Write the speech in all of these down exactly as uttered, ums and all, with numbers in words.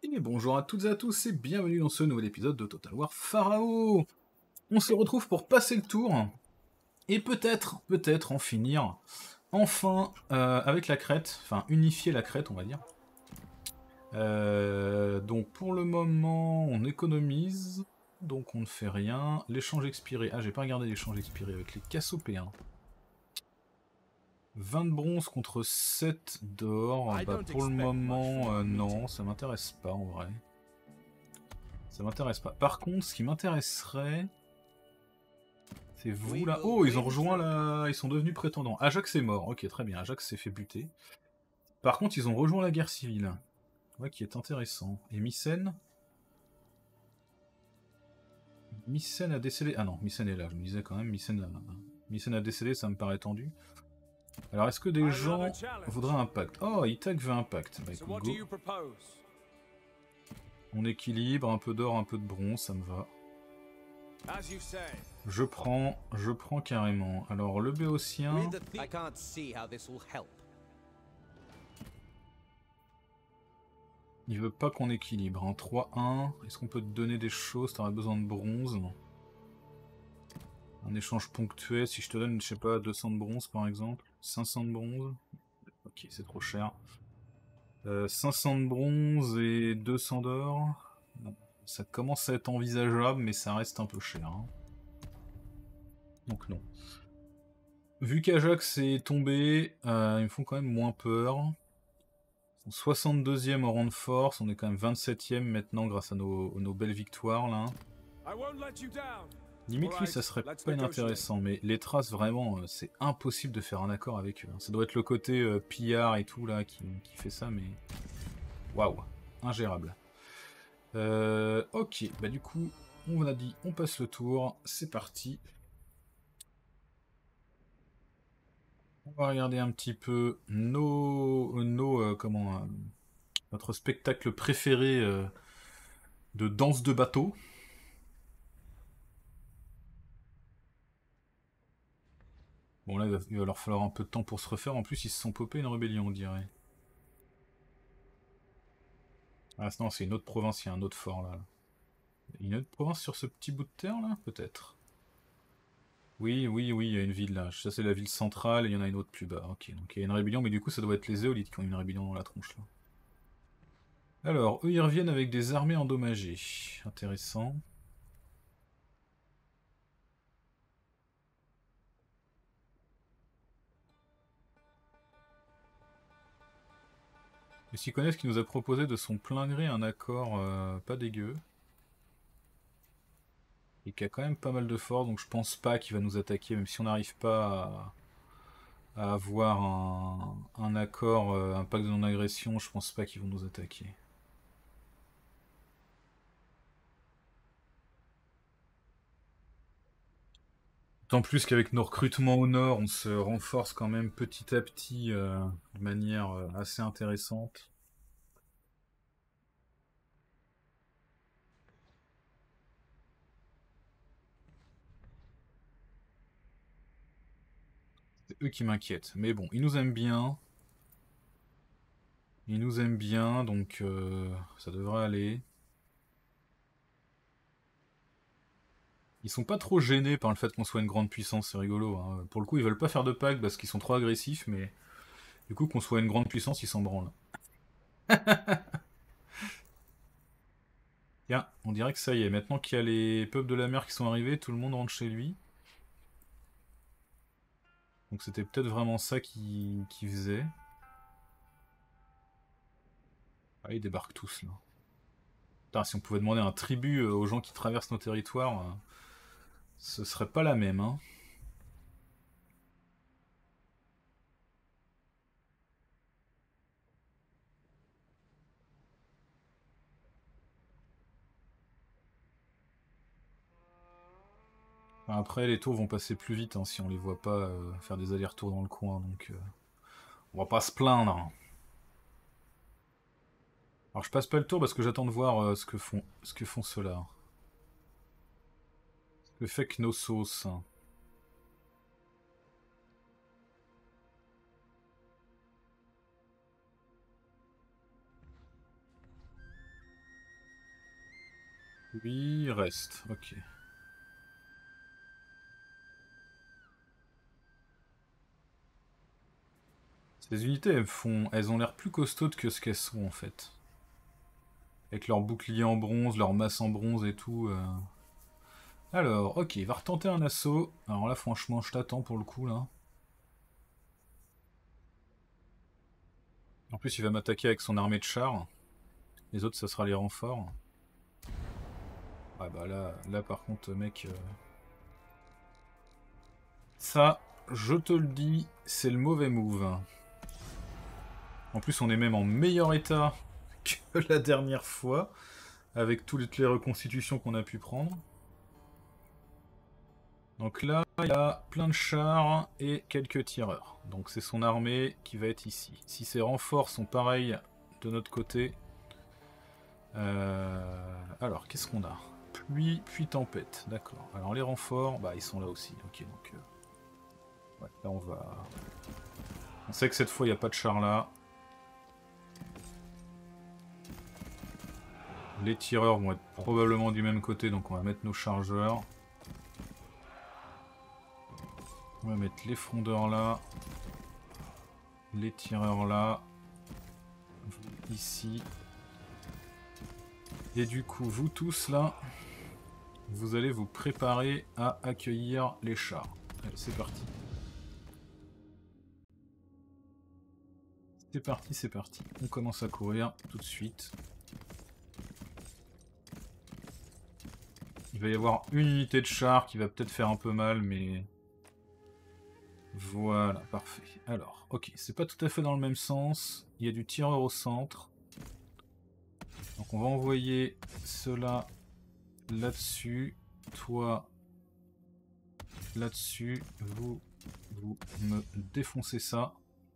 Et bonjour à toutes et à tous et bienvenue dans ce nouvel épisode de Total War Pharaoh. On se retrouve pour passer le tour et peut-être, peut-être en finir enfin euh, avec la crête, enfin unifier la crête on va dire. Euh, donc pour le moment on économise, donc on ne fait rien. L'échange expiré, ah j'ai pas regardé l'échange expiré avec les Cassopéens. vingt de bronze contre sept d'or, bah pour le moment euh, non, ça m'intéresse pas en vrai. Ça m'intéresse pas. Par contre, ce qui m'intéresserait, c'est vous là. Oh, ils ont rejoint la. Ils sont devenus prétendants. Ajax est mort. Ok, très bien. Ajax s'est fait buter. Par contre, ils ont rejoint la guerre civile. Ouais, qui est intéressant. Et Mycène. Mycène a décédé. Ah non, Mycène est là. Je me disais quand même, Mycène a, Mycène a décédé, ça me paraît tendu. Alors, est-ce que des gens voudraient un pacte? Oh, Ithak veut un pacte. Bah écoute, go. On équilibre, un peu d'or, un peu de bronze, ça me va. Je prends, je prends carrément. Alors le Béotien. Il veut pas qu'on équilibre. Hein. trois un. Est-ce qu'on peut te donner des choses? T'aurais besoin de bronze. Un échange ponctuel. Si je te donne, je sais pas, deux cents de bronze par exemple. cinq cents de bronze. Ok, c'est trop cher. Euh, cinq cents de bronze et deux cents d'or. Ça commence à être envisageable, mais ça reste un peu cher. Hein. Donc non. Vu qu'Ajax est tombé, euh, ils me font quand même moins peur. Ils sont soixante-deuxième au rang de force, on est quand même vingt-septième maintenant grâce à nos, nos belles victoires là. Limite lui ça serait pas inintéressant, mais les traces vraiment, euh, c'est impossible de faire un accord avec eux. Ça doit être le côté euh, pillard et tout là qui, qui fait ça, mais... Waouh, ingérable. Euh, ok, bah du coup, on a dit on passe le tour, c'est parti. On va regarder un petit peu nos... nos euh, comment... Euh, notre spectacle préféré euh, de danse de bateau. Bon là, il va, il va leur falloir un peu de temps pour se refaire. En plus, ils se sont popés une rébellion, on dirait. Ah non, c'est une autre province, il y a un autre fort là. Une autre province sur ce petit bout de terre là, peut-être. Oui, oui, oui, il y a une ville là. Ça c'est la ville centrale et il y en a une autre plus bas. Ok, donc il y a une rébellion, mais du coup ça doit être les Éolites qui ont une rébellion dans la tronche là. Alors, eux ils reviennent avec des armées endommagées. Intéressant. Et s'ils connaissent qui nous a proposé de son plein gré un accord euh, pas dégueu. Et qui a quand même pas mal de force, donc je pense pas qu'il va nous attaquer, même si on n'arrive pas à, à avoir un, un accord, euh, un pacte de non-agression, je pense pas qu'ils vont nous attaquer. D'autant plus qu'avec nos recrutements au nord, on se renforce quand même petit à petit euh, de manière euh, assez intéressante. C'est eux qui m'inquiètent. Mais bon, ils nous aiment bien. Ils nous aiment bien, donc euh, ça devrait aller. Ils sont pas trop gênés par le fait qu'on soit une grande puissance, c'est rigolo. Hein. Pour le coup, ils veulent pas faire de pacte parce qu'ils sont trop agressifs, mais du coup, qu'on soit une grande puissance, ils s'en branlent. Tiens, on dirait que ça y est, maintenant qu'il y a les peuples de la mer qui sont arrivés, tout le monde rentre chez lui. Donc c'était peut-être vraiment ça qui qui faisait. Ah, ils débarquent tous là. Putain, si on pouvait demander un tribut euh, aux gens qui traversent nos territoires, euh, ce serait pas la même, hein. Enfin, après, les tours vont passer plus vite hein, si on les voit pas euh, faire des allers-retours dans le coin, donc euh, on va pas se plaindre. Alors je passe pas le tour parce que j'attends de voir euh, ce que font ce que font ceux-là. Ce que fait Knossos. Lui reste, ok. Ces unités, elles font, elles ont l'air plus costaudes que ce qu'elles sont en fait. Avec leur bouclier en bronze, leur masse en bronze et tout. Euh... Alors, ok, il va retenter un assaut. Alors là, franchement, je t'attends pour le coup là. En plus, il va m'attaquer avec son armée de chars. Les autres, ça sera les renforts. Ah bah là, là par contre, mec... Euh... Ça, je te le dis, c'est le mauvais move. En plus, on est même en meilleur état que la dernière fois, avec toutes les reconstitutions qu'on a pu prendre. Donc là, il y a plein de chars et quelques tireurs. Donc c'est son armée qui va être ici. Si ses renforts sont pareils de notre côté... Euh... Alors, qu'est-ce qu'on a? Pluie, puis tempête, d'accord. Alors les renforts, bah ils sont là aussi. Ok, donc... Euh... Ouais, là on va... On sait que cette fois il n'y a pas de chars là. Les tireurs vont être probablement du même côté, donc on va mettre nos chargeurs. On va mettre les frondeurs là. Les tireurs là. Ici. Et du coup, vous tous là, vous allez vous préparer à accueillir les chars. Allez, c'est parti. C'est parti, c'est parti. On commence à courir tout de suite. Il va y avoir une unité de char qui va peut-être faire un peu mal, mais... Voilà, parfait. Alors, ok, c'est pas tout à fait dans le même sens. Il y a du tireur au centre. Donc on va envoyer cela là-dessus. Toi, là-dessus. Vous, vous me défoncez ça.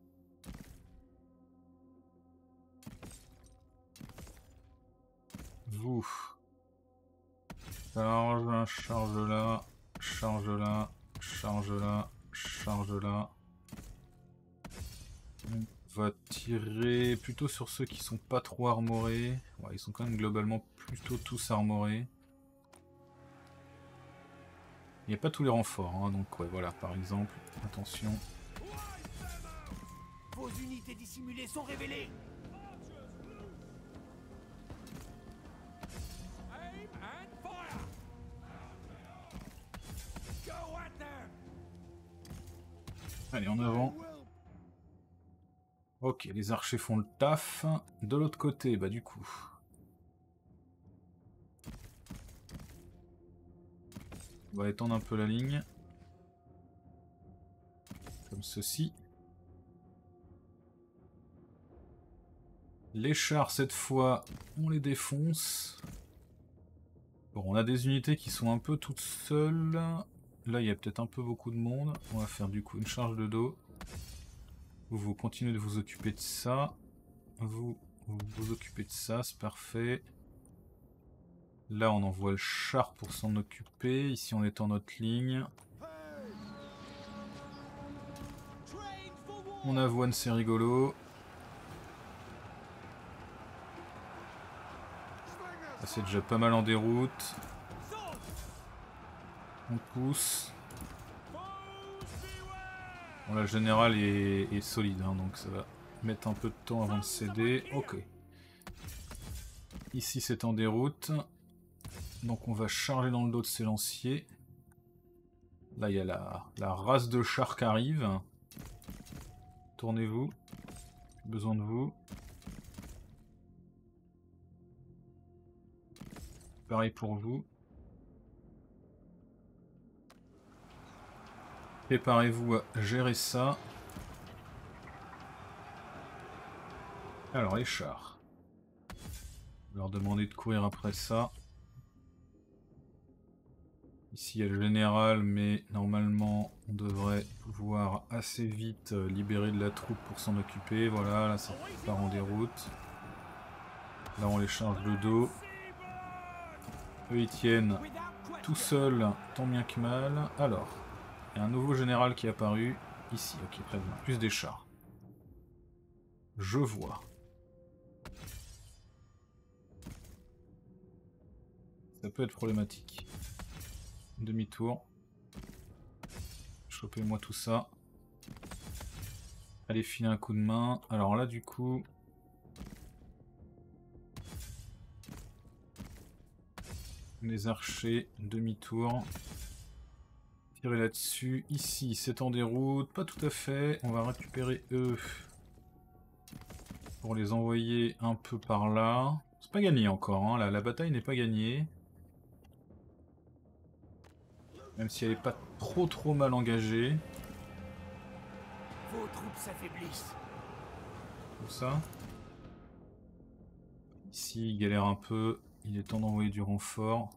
Vous. Charge, charge là, charge là, charge là, charge là. On va tirer plutôt sur ceux qui sont pas trop armorés. Ouais, ils sont quand même globalement plutôt tous armorés. Il n'y a pas tous les renforts, hein, donc ouais, voilà, par exemple, attention. Vos unités dissimulées sont révélées. Allez, en avant. Ok, les archers font le taf. De l'autre côté, bah du coup... On va étendre un peu la ligne. Comme ceci. Les chars, cette fois, on les défonce. Bon, on a des unités qui sont un peu toutes seules. Là, il y a peut-être un peu beaucoup de monde. On va faire du coup une charge de dos. Vous, vous continuez de vous occuper de ça. Vous, vous vous occupez de ça, c'est parfait. Là, on envoie le char pour s'en occuper. Ici, on est en notre ligne. On avoine, c'est rigolo. C'est déjà pas mal en déroute. On pousse. Bon, la générale est, est solide, hein, donc ça va mettre un peu de temps avant de céder. Ok. Ici, c'est en déroute. Donc on va charger dans le dos de ces lanciers. Là, il y a la, la race de chars qui arrive. Tournez-vous. Besoin de vous. Pareil pour vous. Préparez-vous à gérer ça. Alors, les chars. Je vais leur demander de courir après ça. Ici, il y a le général, mais normalement, on devrait pouvoir assez vite libérer de la troupe pour s'en occuper. Voilà, là, ça part en déroute. Là, on les charge le dos. Eux, ils tiennent tout seuls, tant bien que mal. Alors, il y a un nouveau général qui est apparu. Ici, ok, très bien. Plus des chars. Je vois. Ça peut être problématique. Demi-tour. Chopez-moi tout ça. Allez filer un coup de main. Alors là du coup... Les archers, demi-tour. Tirer là-dessus. Ici, c'est en déroute. Pas tout à fait. On va récupérer eux. Pour les envoyer un peu par là. C'est pas gagné encore, hein. La, la bataille n'est pas gagnée. Même si elle est pas trop trop mal engagée. Vos troupes s'affaiblissent. Tout ça. Ici, il galère un peu. Il est temps d'envoyer du renfort.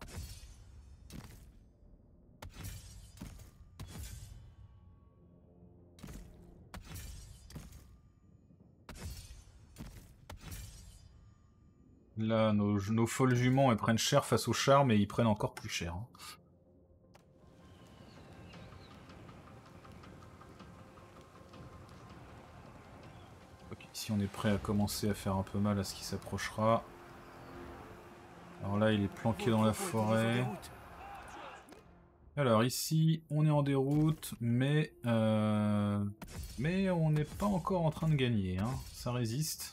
Là, nos, nos folles juments, elles prennent cher face aux chars, mais ils prennent encore plus cher. Hein. Ok, ici on est prêt à commencer à faire un peu mal à ce qui s'approchera. Alors là, il est planqué dans la forêt. Alors ici, on est en déroute, mais euh, mais on n'est pas encore en train de gagner. Hein. Ça résiste.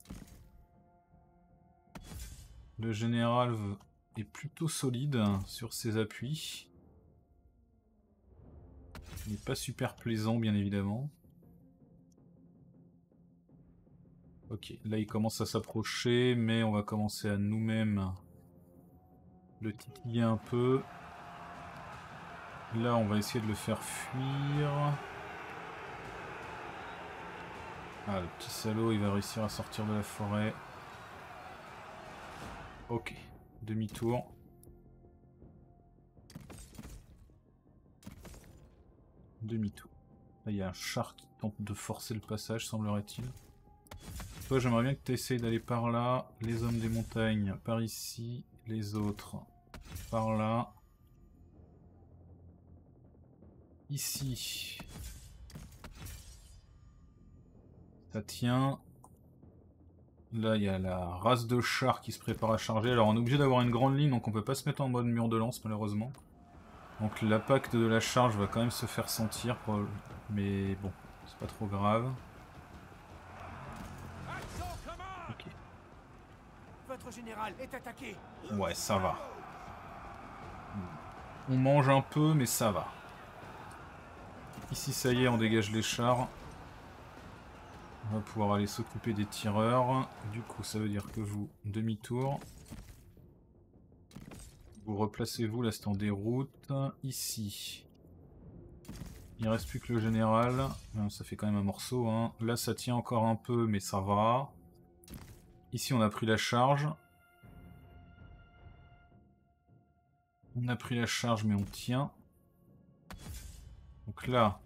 Le général est plutôt solide sur ses appuis. Il n'est pas super plaisant, bien évidemment. Ok, là il commence à s'approcher, mais on va commencer à nous-mêmes le titiller un peu. Là, on va essayer de le faire fuir. Ah, le petit salaud, il va réussir à sortir de la forêt. Ok, demi-tour. Demi-tour. Là, il y a un char qui tente de forcer le passage, semblerait-il. Toi, j'aimerais bien que tu essayes d'aller par là. Les hommes des montagnes par ici. Les autres par là. Ici. Ça tient. Là, il y a la race de chars qui se prépare à charger. Alors, on est obligé d'avoir une grande ligne, donc on peut pas se mettre en mode mur de lance, malheureusement. Donc, l'impact de la charge va quand même se faire sentir. Mais bon, c'est pas trop grave. Ok. Votre général est attaqué. Ouais, ça va. On mange un peu, mais ça va. Ici, ça y est, on dégage les chars. On va pouvoir aller s'occuper des tireurs. Du coup, ça veut dire que vous, demi-tour. Vous replacez-vous, là c'est en déroute. Ici. Il ne reste plus que le général. Ça fait quand même un morceau. Hein. Là, ça tient encore un peu, mais ça va. Ici, on a pris la charge. On a pris la charge, mais on tient. Donc là...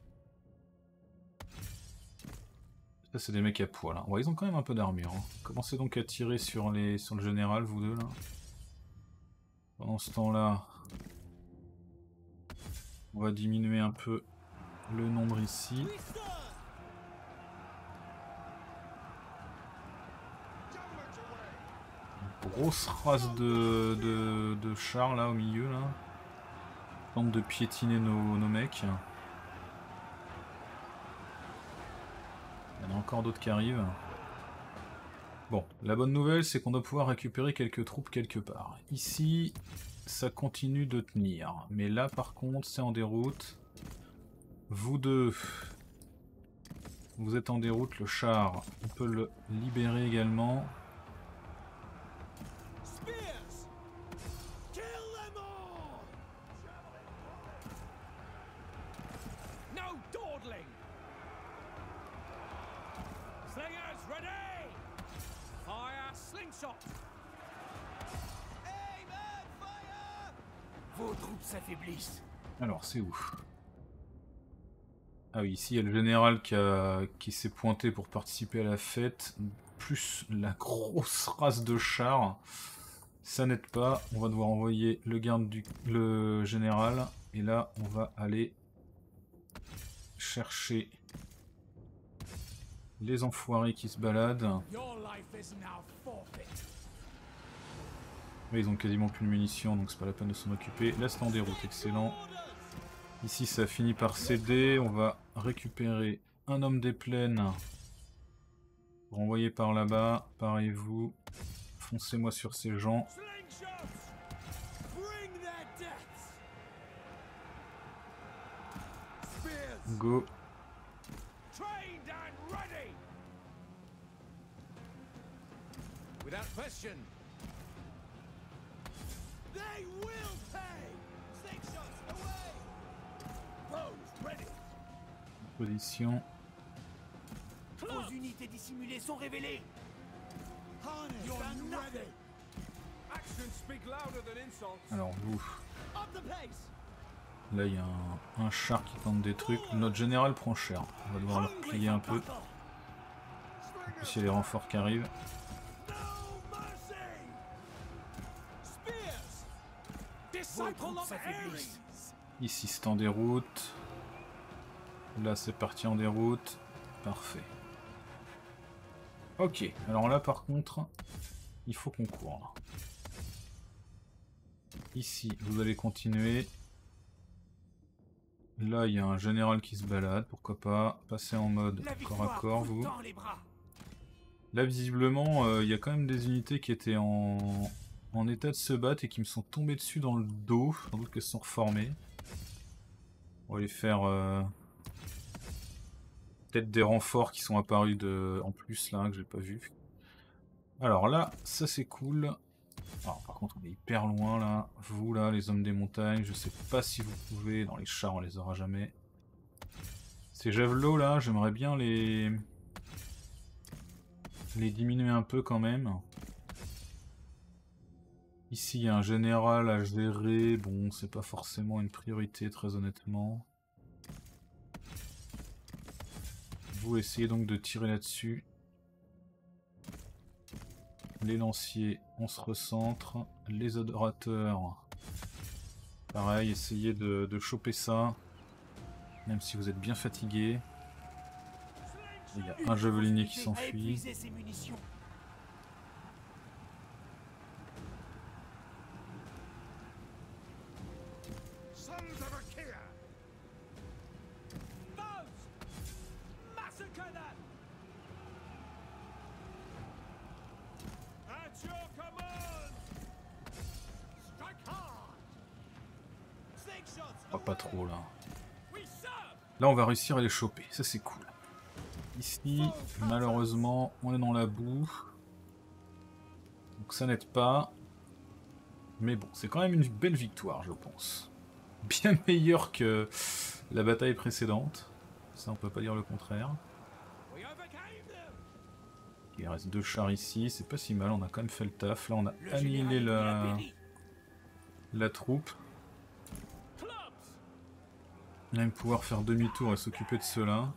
Ça, c'est des mecs à poil. Hein. Ouais, ils ont quand même un peu d'armure. Hein. Commencez donc à tirer sur, les... sur le général, vous deux, là. Pendant ce temps-là, on va diminuer un peu le nombre ici. Une grosse race de, de, de chars, là, au milieu, là. Tente de piétiner nos, nos mecs. Il y en a encore d'autres qui arrivent. Bon, la bonne nouvelle, c'est qu'on doit pouvoir récupérer quelques troupes quelque part. Ici, ça continue de tenir. Mais là, par contre, c'est en déroute. Vous deux, vous êtes en déroute. Le char, on peut le libérer également. Vos troupes s'affaiblissent. Alors, c'est où? Ah oui, ici il y a le général qui, a... qui s'est pointé pour participer à la fête. Plus la grosse race de chars. Ça n'aide pas. On va devoir envoyer le garde du le général. Et là, on va aller chercher les enfoirés qui se baladent. Mais ils ont quasiment plus de munitions, donc c'est pas la peine de s'en occuper. Là c'est en déroute, excellent. Ici ça finit par céder, on va récupérer un homme des plaines. Renvoyé par là-bas, parez-vous. Foncez-moi sur ces gens. Go. Position. Vos unités dissimulées sont révélées. Alors vous. Là il y a un, un char qui tente des trucs. Notre général prend cher. On va devoir le replier un peu. En plus il y a les renforts qui arrivent. Ici c'est en déroute. Là c'est parti en déroute. Parfait. Ok, alors là par contre, il faut qu'on court. Ici, vous allez continuer. Là, il y a un général qui se balade, pourquoi pas. Passer en mode corps à corps, vous. Là, visiblement, euh, il y a quand même des unités qui étaient en... en état de se battre et qui me sont tombées dessus dans le dos. Sans doute qu'elles se sont reformées. On va les faire... Euh... peut-être des renforts qui sont apparus de... en plus là, que j'ai pas vu. Alors là, ça c'est cool. Alors, par contre on est hyper loin là. Vous là, les hommes des montagnes, je sais pas si vous pouvez, dans les chars on les aura jamais. Ces javelots là, j'aimerais bien les... les diminuer un peu quand même. Ici il y a un général à gérer, bon c'est pas forcément une priorité très honnêtement. Vous essayez donc de tirer là-dessus. Les lanciers, on se recentre. Les adorateurs, pareil, essayez de, de choper ça. Même si vous êtes bien fatigué. Il y a un javelinier qui s'enfuit. Oh, pas trop là. Là on va réussir à les choper, ça c'est cool. Ici, malheureusement, on est dans la boue. Donc ça n'aide pas. Mais bon, c'est quand même une belle victoire, je pense. Bien meilleure que la bataille précédente. Ça, on peut pas dire le contraire. Il reste deux chars ici, c'est pas si mal, on a quand même fait le taf. Là, on a annihilé la, la troupe. On va même pouvoir faire demi-tour et s'occuper de ceux-là.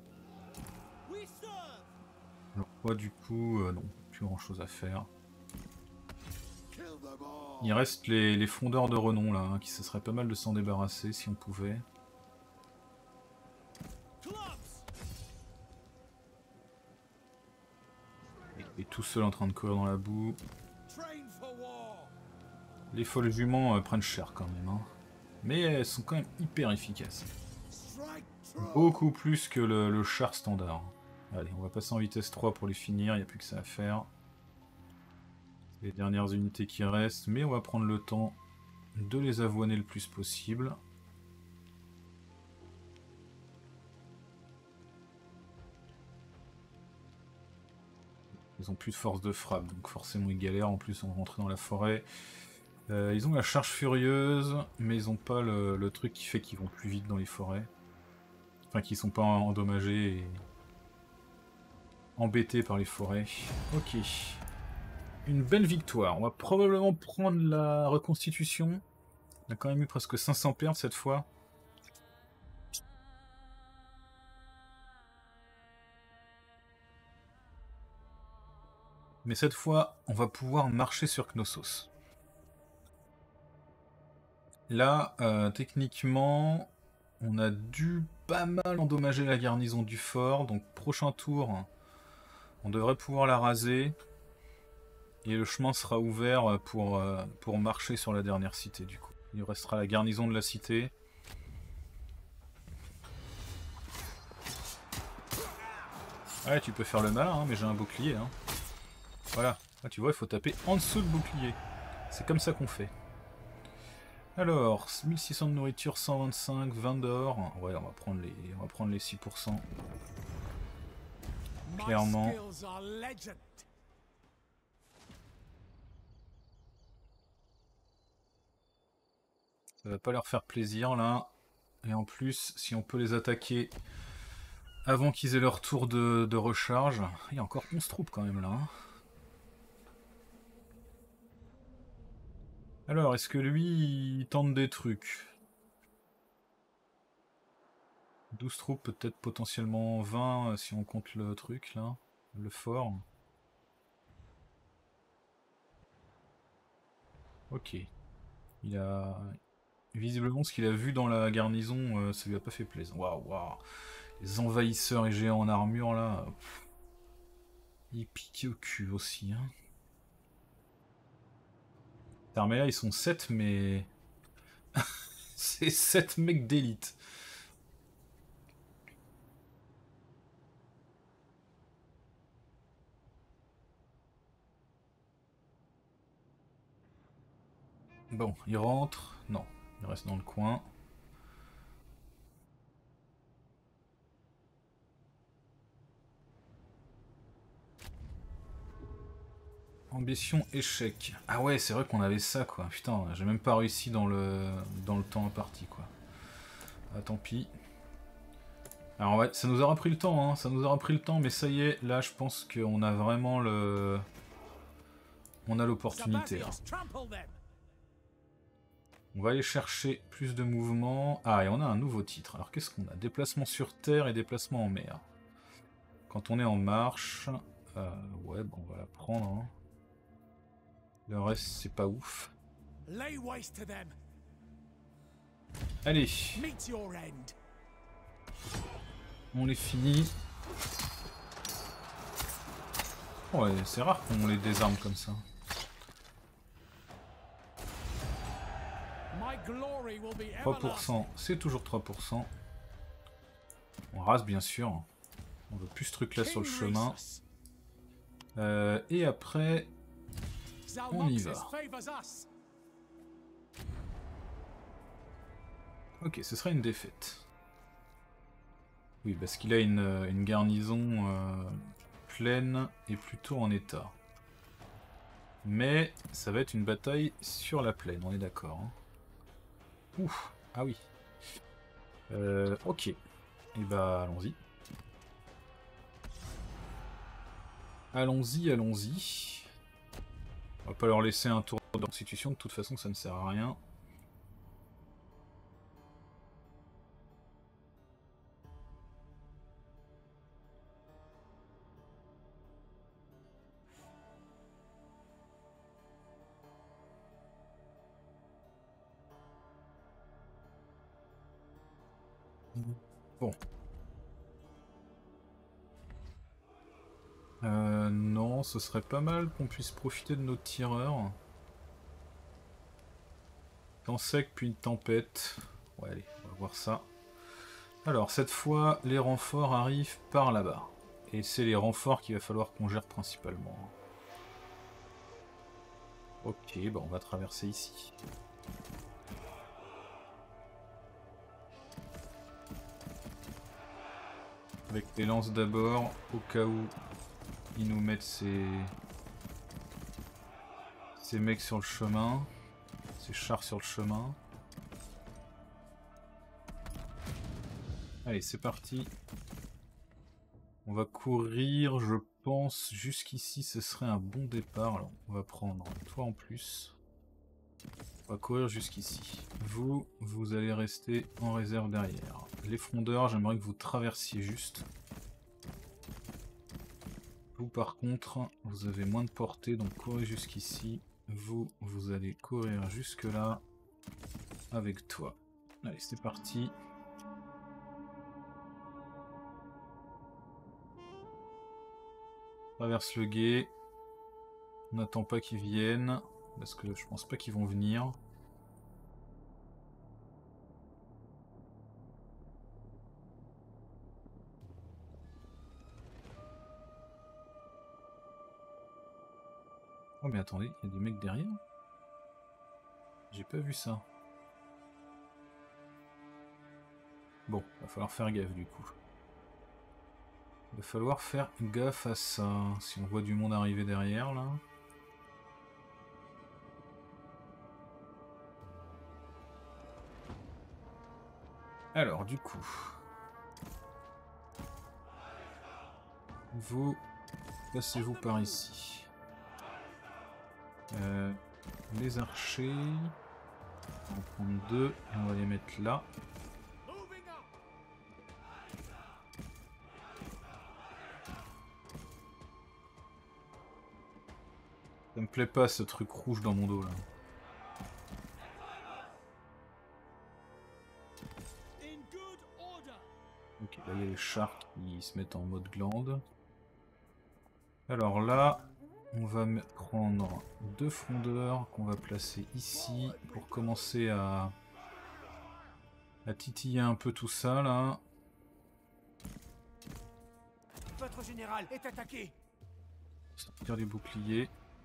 Alors quoi du coup, euh, non, plus grand chose à faire. Il reste les, les fondeurs de renom là, hein, qui ce serait pas mal de s'en débarrasser si on pouvait. Et, et tout seul en train de courir dans la boue. Les folles juments euh, prennent cher quand même, hein. Mais elles sont quand même hyper efficaces. Beaucoup plus que le, le char standard. Allez, on va passer en vitesse trois pour les finir, il n'y a plus que ça à faire. C'est les dernières unités qui restent, mais on va prendre le temps de les avoiner le plus possible. Ils ont plus de force de frappe, donc forcément ils galèrent, en plus on va rentrer dans la forêt. Euh, ils ont la charge furieuse, mais ils n'ont pas le, le truc qui fait qu'ils vont plus vite dans les forêts. Enfin, qu'ils sont pas endommagés et embêtés par les forêts. Ok. Une belle victoire. On va probablement prendre la reconstitution. On a quand même eu presque cinq cents pertes cette fois. Mais cette fois, on va pouvoir marcher sur Knossos. Là, euh, techniquement, on a dû pas mal endommager la garnison du fort. Donc prochain tour, on devrait pouvoir la raser. Et le chemin sera ouvert pour, euh, pour marcher sur la dernière cité du coup. Il restera la garnison de la cité. Ouais, tu peux faire le malin, hein, mais j'ai un bouclier. Hein. Voilà. Ah, tu vois, il faut taper en dessous le bouclier. C'est comme ça qu'on fait. Alors, mille six cents de nourriture, cent vingt-cinq, vingt d'or. Ouais, on va prendre les, on va prendre les six pour cent. Clairement. Ça va pas leur faire plaisir là. Et en plus, si on peut les attaquer avant qu'ils aient leur tour de, de recharge. Il y a encore onze troupes quand même là. Hein. Alors, est-ce que lui, il tente des trucs? douze troupes, peut-être potentiellement vingt si on compte le truc là. Le fort. Ok. Il a... Visiblement, ce qu'il a vu dans la garnison, euh, ça lui a pas fait plaisir. Waouh, waouh. Les envahisseurs et géants en armure là. Pff. Ils piquent au cul aussi. Hein. Cette armée là, ils sont sept, mais. C'est sept mecs d'élite. Bon, il rentre. Non, il reste dans le coin. Ambition échec. Ah ouais, c'est vrai qu'on avait ça quoi. Putain, j'ai même pas réussi dans le dans le temps imparti quoi. Ah tant pis. Alors ouais, ça nous aura pris le temps, hein. Ça nous aura pris le temps, mais ça y est, là je pense qu'on a vraiment le... On a l'opportunité. Hein. On va aller chercher plus de mouvements. Ah, et on a un nouveau titre. Alors qu'est-ce qu'on a? Déplacement sur terre et déplacement en mer. Quand on est en marche... Euh, ouais, bon, on va la prendre. Hein. Le reste, c'est pas ouf. Allez. On les finit. Ouais, c'est rare qu'on les désarme comme ça. trois pour cent, c'est toujours trois pour cent. On rase bien sûr. On veut plus ce truc là sur le chemin. Euh, et après, on y va. Ok, ce sera une défaite. Oui, parce qu'il a une, une garnison euh, pleine et plutôt en état. Mais ça va être une bataille sur la plaine, on est d'accord. Hein. Ouf, ah oui. Euh, ok. Et bah allons-y. Allons-y, allons-y. On va pas leur laisser un tour de constitution, de toute façon ça ne sert à rien. Bon. Euh, non, ce serait pas mal qu'on puisse profiter de nos tireurs. Temps sec puis une tempête. Ouais, allez, on va voir ça. Alors, cette fois, les renforts arrivent par là-bas. Et c'est les renforts qu'il va falloir qu'on gère principalement. Ok, bah on va traverser ici. Avec les lances d'abord, au cas où ils nous mettent ces... ces mecs sur le chemin. Ces chars sur le chemin. Allez, c'est parti. On va courir, je pense, jusqu'ici, ce serait un bon départ. Alors, on va prendre toi en plus. On va courir jusqu'ici. Vous, vous allez rester en réserve derrière. Les frondeurs, j'aimerais que vous traversiez juste. Vous, par contre, vous avez moins de portée, donc courez jusqu'ici. Vous, vous allez courir jusque là avec toi. Allez, c'est parti. Traverse le gué. On n'attend pas qu'ils viennent, parce que je pense pas qu'ils vont venir. Oh mais attendez, il y a des mecs derrière? J'ai pas vu ça. Bon, va falloir faire gaffe du coup. Va falloir faire gaffe à ça. Si on voit du monde arriver derrière là. Alors du coup. Vous passez-vous par ici. Euh, les archers. On va en prendre deux et on va les mettre là. Ça me plaît pas ce truc rouge dans mon dos là. Ok, là il y a les chars qui se mettent en mode glande. Alors là, on va prendre deux frondeurs qu'on va placer ici pour commencer à, à titiller un peu tout ça là. Votre général est attaqué. Sortir les boucliers.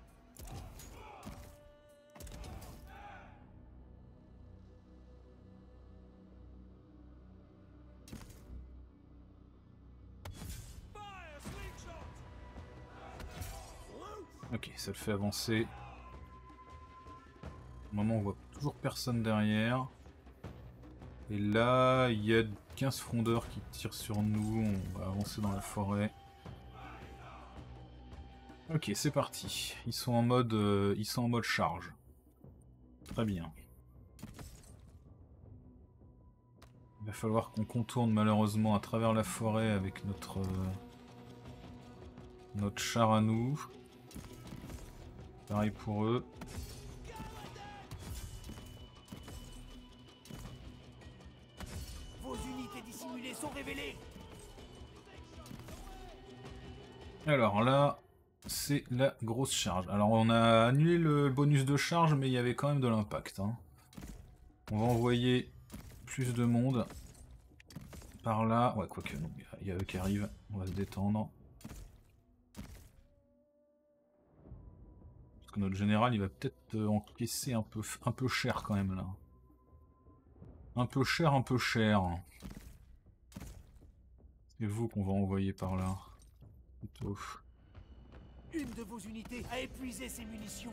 Ok, ça le fait avancer. Au moment où on voit toujours personne derrière. Et là, il y a quinze frondeurs qui tirent sur nous. On va avancer dans la forêt. Ok, c'est parti. Ils sont en mode, euh, ils sont en mode charge. Très bien. Il va falloir qu'on contourne malheureusement à travers la forêt avec notre euh, notre char à nous. Pareil pour eux. Vos unités dissimulées sont révélées. Alors là, c'est la grosse charge. Alors on a annulé le bonus de charge, mais il y avait quand même de l'impact. Hein. On va envoyer plus de monde par là. Ouais, quoique non, il y a eux qui arrivent. On va se détendre. Parce que notre général, il va peut-être encaisser un peu, un peu cher quand même là. Un peu cher, un peu cher. C'est vous qu'on va envoyer par là. Plutôt. Une de vos unités a épuisé ses munitions.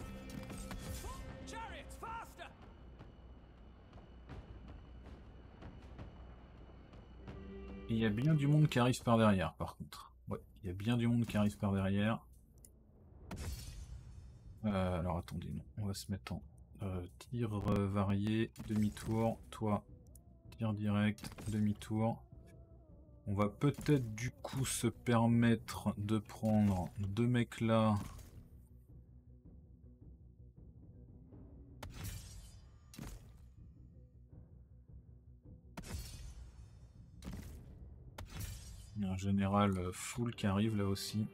Il y a bien du monde qui arrive par derrière, par contre. Ouais, il y a bien du monde qui arrive par derrière. Euh, alors attendez, non, on va se mettre en euh, tir euh, varié, demi-tour, toi, tir direct, demi-tour. On va peut-être du coup se permettre de prendre deux mecs là. Il y a un général full qui arrive là aussi.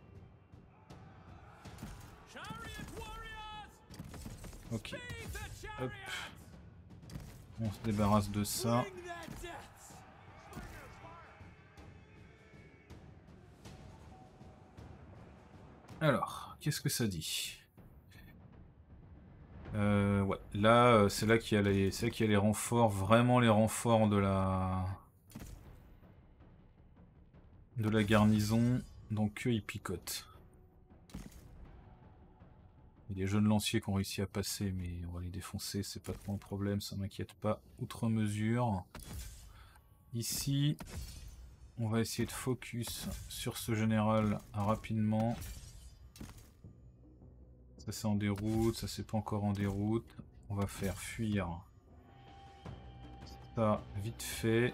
Ok. Hop. On se débarrasse de ça. Alors, qu'est-ce que ça dit? euh, Ouais, là, c'est là qu'il y a les, c'est là qu'il y a les renforts, vraiment les renforts de la, de la garnison. Donc eux, ils picotent. Il y a des jeunes lanciers qui ont réussi à passer, mais on va les défoncer, c'est pas trop un problème, ça m'inquiète pas outre mesure. Ici, on va essayer de focus sur ce général rapidement. Ça c'est en déroute, ça c'est pas encore en déroute. On va faire fuir ça vite fait.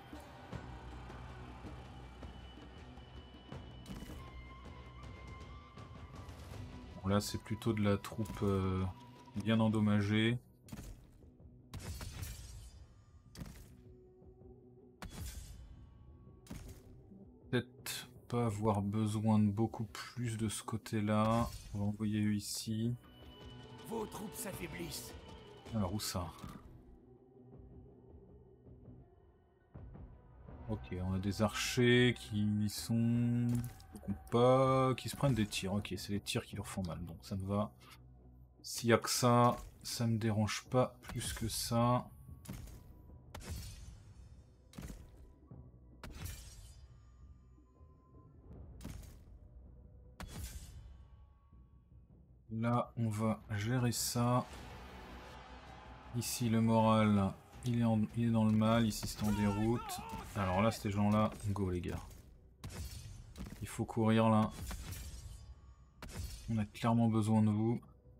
Bon, là c'est plutôt de la troupe euh, bien endommagée. Peut-être pas avoir besoin de beaucoup plus de ce côté-là. On va envoyer eux ici. Vos troupes s'affaiblissent. Alors où ça? Ok, on a des archers qui sont... pas... qui se prennent des tirs. Ok, c'est les tirs qui leur font mal, donc ça me va. S'il y a que ça, ça me dérange pas plus que ça. Là, on va gérer ça. Ici, le moral, il est, en... il est dans le mal. Ici, c'est en déroute. Alors là, ces gens-là, go les gars. Il faut courir là. On a clairement besoin de vous.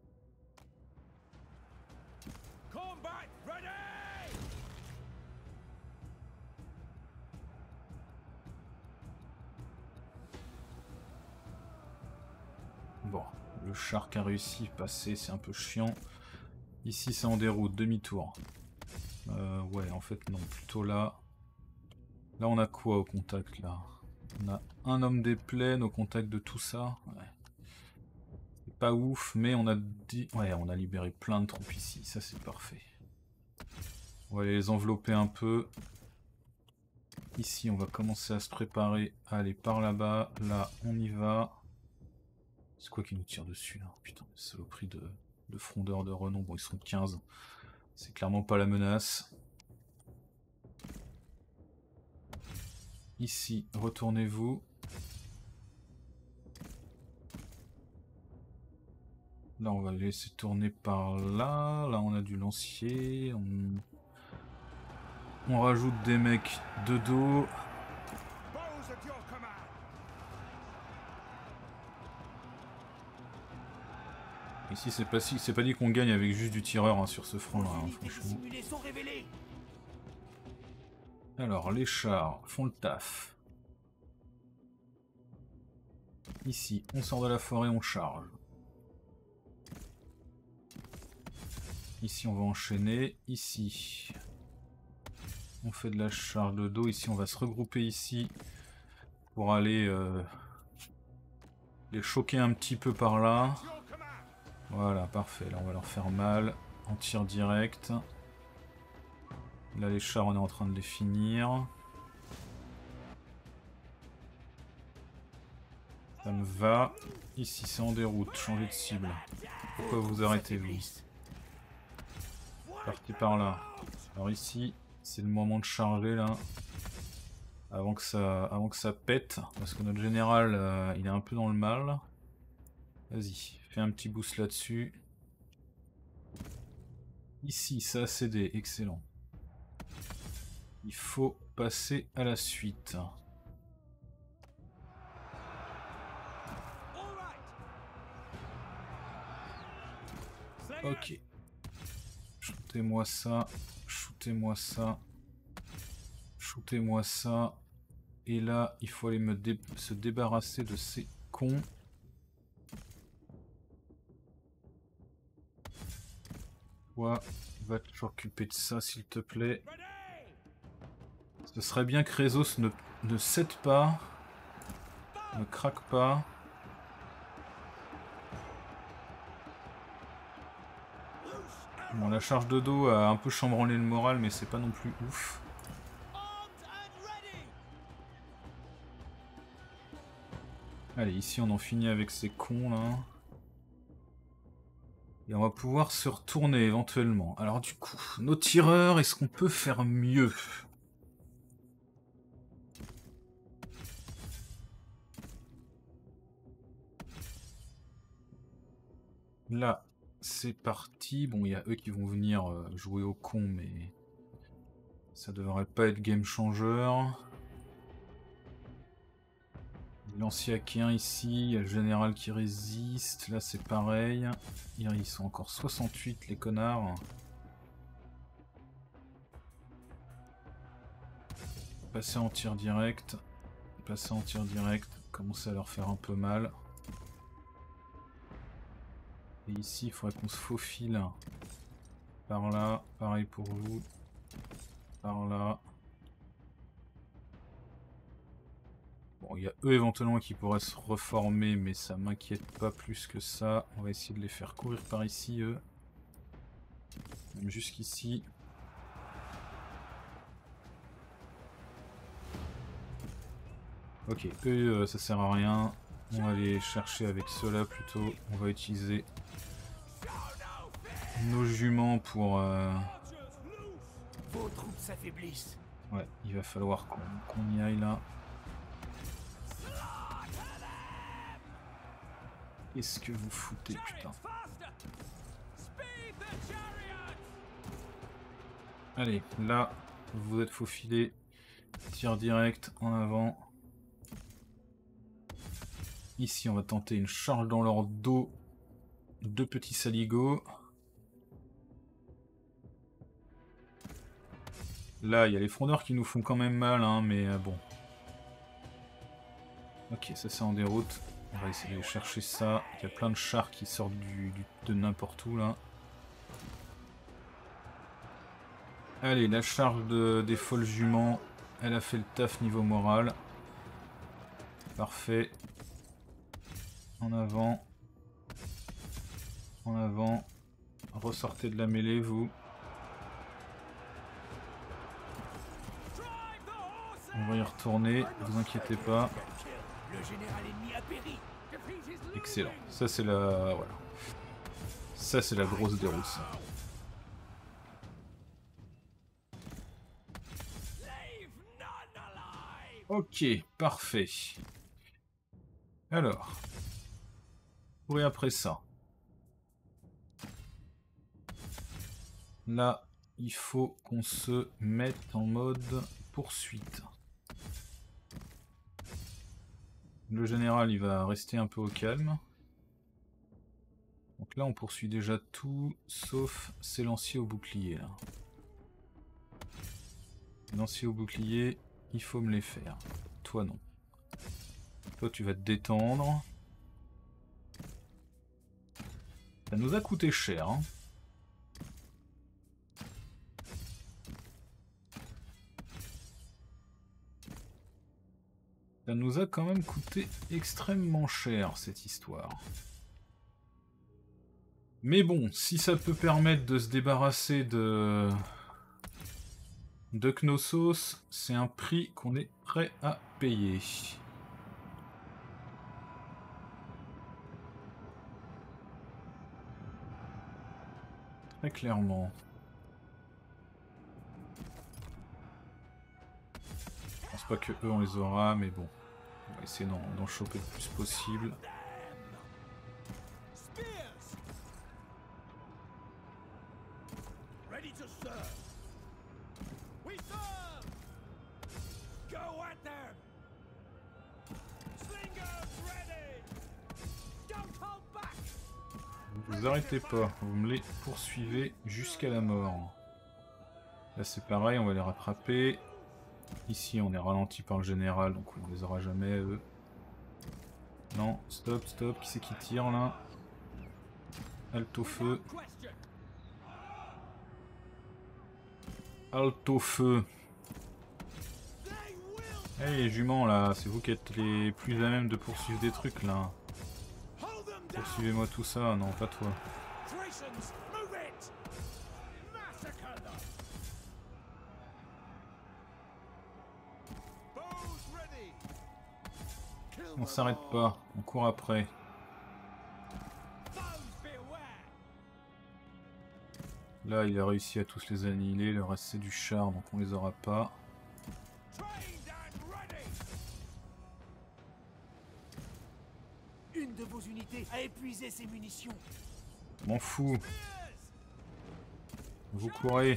Bon, le Shark a réussi à passer, c'est un peu chiant. Ici, c'est en déroute, demi-tour. Euh, ouais, en fait, non, plutôt là. Là, on a quoi au contact, là? On a un homme des plaines au contact de tout ça. Ouais. C'est pas ouf, mais on a dit... ouais, on a libéré plein de troupes ici, ça c'est parfait. On va les envelopper un peu. Ici, on va commencer à se préparer à aller par là-bas. Là, on y va. C'est quoi qui nous tire dessus là? Putain, saloperie de, de frondeurs de renom. Bon, ils sont quinze. C'est clairement pas la menace. Ici, retournez-vous. Là, on va les laisser tourner par là. Là, on a du lancier. On, on rajoute des mecs de dos. Ici, c'est pas, si, c'est pas dit qu'on gagne avec juste du tireur hein, sur ce front-là, hein, franchement. Alors, les chars font le taf. Ici, on sort de la forêt, on charge. Ici, on va enchaîner. Ici, on fait de la charge de dos. Ici, on va se regrouper ici pour aller euh, les choquer un petit peu par là. Voilà, parfait. Là, on va leur faire mal en tir direct. Là, les chars, on est en train de les finir. Ça me va. Ici, c'est en déroute. Changer de cible. Pourquoi vous arrêtez, vous? Partez par là. Alors ici, c'est le moment de charger, là. Avant que ça, avant que ça pète. Parce que notre général, euh, il est un peu dans le mal. Vas-y, fais un petit boost là-dessus. Ici, ça a cédé. Excellent. Il faut passer à la suite. Ok. Shootez-moi ça. Shootez-moi ça. Shootez-moi ça. Et là, il faut aller me dé se débarrasser de ces cons. Toi, va t'occuper de ça, s'il te plaît. Ce serait bien que Rezos ne, ne cède pas. Ne craque pas. Bon, la charge de dos a un peu chambranlé le moral, mais c'est pas non plus ouf. Allez, ici on en finit avec ces cons là. Et on va pouvoir se retourner éventuellement. Alors du coup, nos tireurs, est-ce qu'on peut faire mieux? Là, c'est parti. Bon, il y a eux qui vont venir jouer au con, mais ça devrait pas être game changer. Lancier Achéen ici, il y a le général qui résiste. Là, c'est pareil. Ils sont encore soixante-huit, les connards. Passer en tir direct. Passer en tir direct. Commencer à leur faire un peu mal. Et ici, il faudrait qu'on se faufile. Par là, pareil pour vous. Par là. Bon, il y a eux éventuellement qui pourraient se reformer, mais ça m'inquiète pas plus que ça. On va essayer de les faire courir par ici, eux. Même jusqu'ici. Ok, eux, euh, ça sert à rien. On va aller chercher avec ceux-là plutôt. On va utiliser nos juments pour... Euh... Vos troupes s'affaiblissent. Ouais, il va falloir qu'on qu'on y aille là. Qu'est-ce que vous foutez, putain? Allez, là, vous êtes faufilés. Tir direct en avant. Ici, on va tenter une charge dans leur dos. Deux petits saligots. Là, il y a les frondeurs qui nous font quand même mal, hein, mais euh, bon. Ok, ça c'est en déroute. On va essayer de chercher ça. Il y a plein de chars qui sortent du, du, de n'importe où, là. Allez, la charge de, des folles juments, elle a fait le taf niveau moral. Parfait. En avant. En avant. Ressortez de la mêlée, vous. On va y retourner, vous inquiétez pas. Le général ennemi a péri. Excellent. Ça c'est la... Voilà. Ça c'est la grosse déroute, ça. Ok, parfait. Alors. Pour et après ça. Là, il faut qu'on se mette en mode poursuite. Le général, il va rester un peu au calme. Donc là, on poursuit déjà tout, sauf ces lanciers au bouclier. Là. Les lanciers au bouclier, il faut me les faire. Toi, non. Toi, tu vas te détendre. Ça nous a coûté cher, hein. Ça nous a quand même coûté extrêmement cher, cette histoire. Mais bon, si ça peut permettre de se débarrasser de... de Knossos, c'est un prix qu'on est prêt à payer. Très clairement. Je pense pas que eux on les aura, mais bon. On va essayer d'en choper le plus possible. Vous arrêtez pas, vous me les poursuivez jusqu'à la mort. Là c'est pareil, on va les rattraper. Ici on est ralenti par le général, donc on les aura jamais eux. Non, stop, stop, qui c'est qui tire là? Alto feu. Alto feu. Hey les juments là, c'est vous qui êtes les plus à même de poursuivre des trucs là. Poursuivez-moi tout ça, non pas toi. On s'arrête pas, on court après. Là il a réussi à tous les annihiler, le reste c'est du char donc on les aura pas. Une de vos unités a épuisé ses munitions. M'en fous. Vous courez.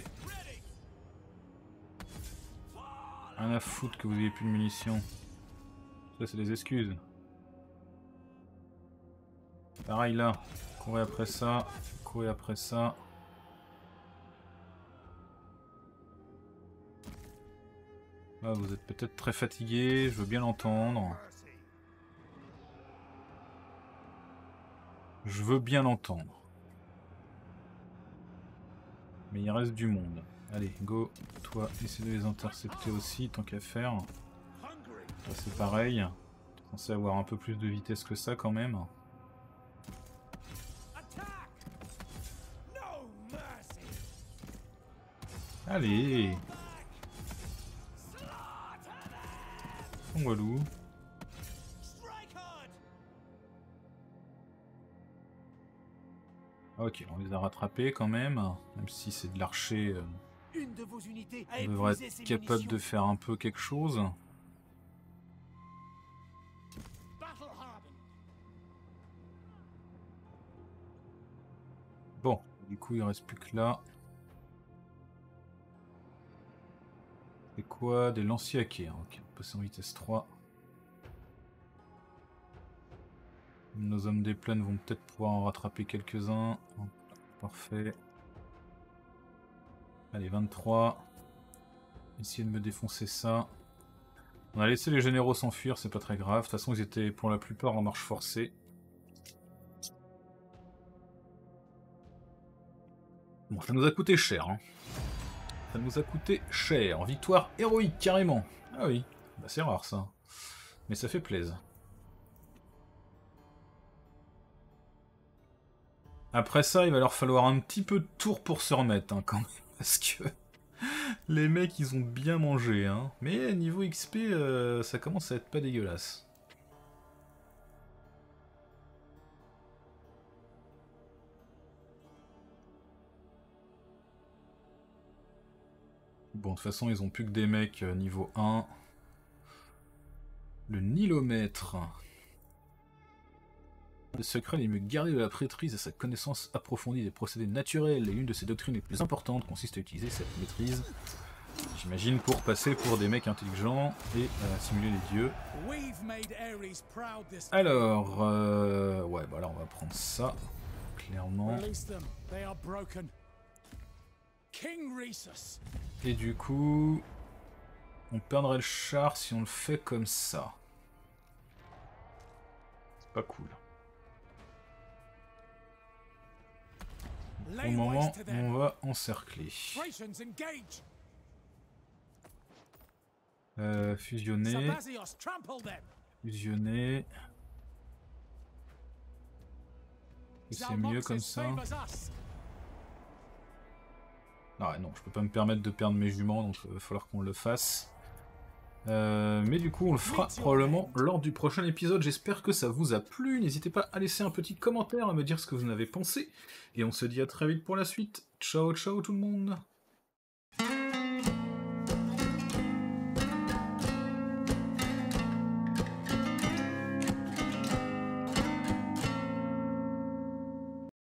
Rien à foutre que vous ayez plus de munitions. Ça c'est des excuses. Pareil là. Courez après ça. Courez après ça. Ah, vous êtes peut-être très fatigué, je veux bien l'entendre. Je veux bien l'entendre. Mais il reste du monde. Allez, go. Toi, essaie de les intercepter aussi, tant qu'à faire. C'est pareil. Censé avoir un peu plus de vitesse que ça quand même. Allez. On va loup. Ok, on les a rattrapés quand même. Même si c'est de l'archer, euh, Une de vos unités a on devrait épuisé être ses capable munitions. de faire un peu quelque chose. Bon, du coup il reste plus que là. C'est quoi? Des lanciers hackers. Ok, on passe en vitesse trois. Nos hommes des plaines vont peut-être pouvoir en rattraper quelques-uns. Parfait. Allez, vingt-trois. Essayez de me défoncer ça. On a laissé les généraux s'enfuir, c'est pas très grave. De toute façon, ils étaient pour la plupart en marche forcée. Bon, ça nous a coûté cher. Hein. Ça nous a coûté cher. Victoire héroïque, carrément. Ah oui, bah, c'est rare ça. Mais ça fait plaisir. Après ça, il va leur falloir un petit peu de tour pour se remettre, hein, quand même. Parce que les mecs, ils ont bien mangé. Hein. Mais niveau X P, euh, ça commence à être pas dégueulasse. Bon, de toute façon, ils ont plus que des mecs euh, niveau un. Le nilomètre. Le secret les mieux gardé de la prêtrise et sa connaissance approfondie des procédés naturels et une de ses doctrines les plus importantes consiste à utiliser cette maîtrise, j'imagine, pour passer pour des mecs intelligents et euh, simuler les dieux. Alors, euh, ouais, bah là on va prendre ça, clairement. Et du coup, on perdrait le char si on le fait comme ça. C'est pas cool. Pour le moment, on va encercler. Euh, fusionner. Fusionner. C'est mieux comme ça. Ah non, je peux pas me permettre de perdre mes juments, donc il va falloir qu'on le fasse. Euh, mais du coup, on le fera probablement lors du prochain épisode. J'espère que ça vous a plu. N'hésitez pas à laisser un petit commentaire, à me dire ce que vous en avez pensé. Et on se dit à très vite pour la suite. Ciao, ciao tout le monde!